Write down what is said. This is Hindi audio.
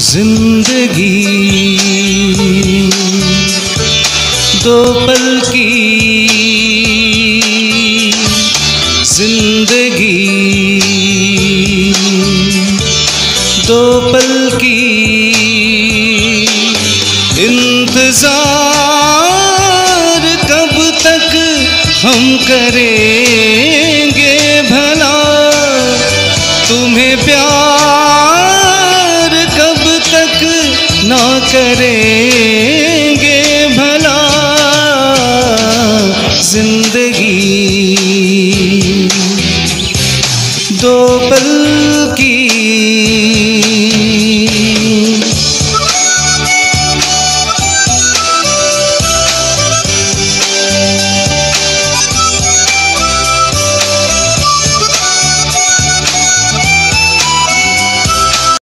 जिंदगी दो पल की जिंदगी दो पल की इंतजार कब तक हम करेंगे भला, तुम्हें प्यार कब तक ना करें